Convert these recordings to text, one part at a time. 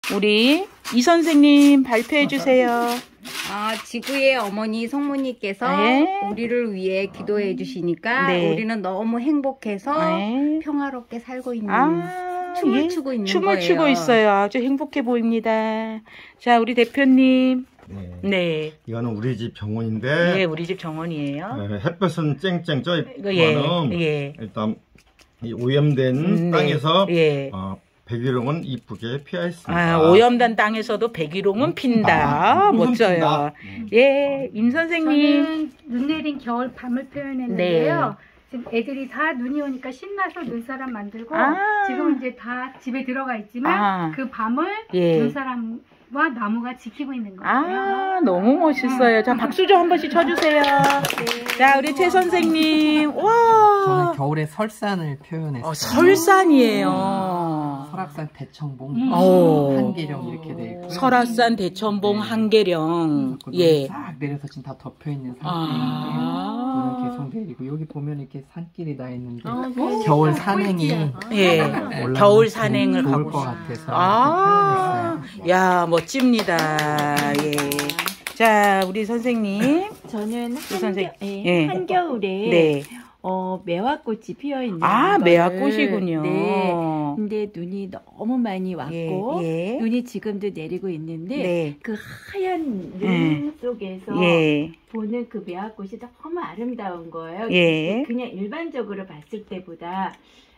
우리 이 선생님 발표해 주세요. 지구의 어머니 성모님께서 네. 우리를 위해 기도해 주시니까 네. 우리는 너무 행복해서 네. 평화롭게 살고 있는 춤을 춤을 추고 있는 춤을 거예요. 추고 있어요. 아주 행복해 보입니다. 자, 우리 대표님. 네. 네. 이거는 우리 집 정원인데. 네, 우리 집 정원이에요. 햇볕은 쨍쨍 쪄 있고는 예. 일단 이 오염된 땅에서 예. 백일홍은 이쁘게 피어 있습니다. 오염된 땅에서도 백일홍은 핀다. 멋져요. 예, 임 선생님. 저는 눈 내린 겨울 밤을 표현했는데요. 지금 애들이 다 눈이 오니까 신나서 눈사람 만들고 지금 이제 다 집에 들어가 있지만 그 밤을 눈사람과 나무가 지키고 있는 거예요. 너무 멋있어요. 자, 박수 좀 한 번씩 쳐주세요. 자, 우리 최 선생님. 와. 저는 겨울에 설산을 표현했어요. 설산이에요. 설악산, 대청봉, 한계령 이렇게 돼 있고. 설악산, 대천봉, 한계령. 예. 싹 내려서 지금 다 덮여 있는 산길인데 이런 개성들이고 여기 보면 이렇게 산길이 다 있는데 겨울 산행이 겨울 산행을 좋을 가고 것 같아서 표현했어요. 야, 멋집니다. 예. 자, 우리 선생님. 저는 선생님. 한겨울에 매화꽃이 피어 있는 매화꽃이군요. 네. 근데 눈이 너무 많이 왔고 눈이 지금도 내리고 있는데 그 하얀 눈 속에서 보는 그 매화꽃이 너무 아름다운 거예요. 그냥 일반적으로 봤을 때보다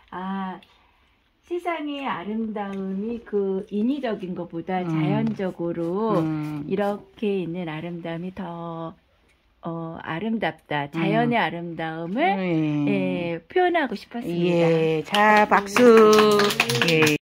세상의 아름다움이 그 인위적인 것보다 자연적으로 이렇게 있는 아름다움이 더 아름답다. 자연의 아름다움을 표현하고 싶었습니다. 자, 박수.